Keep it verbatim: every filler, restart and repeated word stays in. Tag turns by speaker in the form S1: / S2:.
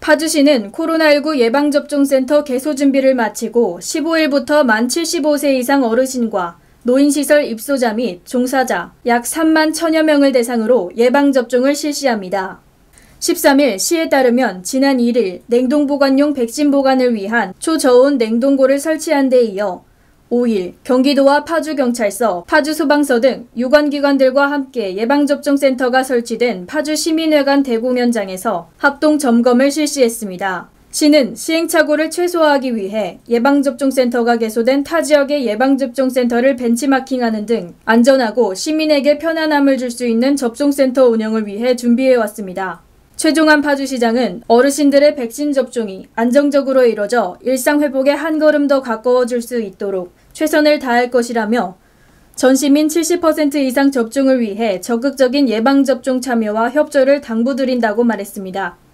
S1: 파주시는 코로나십구 예방접종센터 개소 준비를 마치고 십오일부터 만 칠십오 세 이상 어르신과 노인시설 입소자 및 종사자 약 삼만 천여 명을 대상으로 예방접종을 실시합니다. 십삼일 시에 따르면 지난 일일 냉동보관용 백신 보관을 위한 초저온 냉동고를 설치한 데 이어 오일 경기도와 파주경찰서, 파주소방서 등 유관기관들과 함께 예방접종센터가 설치된 파주시민회관 대공연장에서 합동 점검을 실시했습니다. 시는 시행착오를 최소화하기 위해 예방접종센터가 개소된 타 지역의 예방접종센터를 벤치마킹하는 등 안전하고 시민에게 편안함을 줄 수 있는 접종센터 운영을 위해 준비해왔습니다. 최종환 파주시장은 어르신들의 백신 접종이 안정적으로 이뤄져 일상회복에 한 걸음 더 가까워질 수 있도록 최선을 다할 것이라며 전 시민 칠십 퍼센트 이상 접종을 위해 적극적인 예방접종 참여와 협조를 당부드린다고 말했습니다.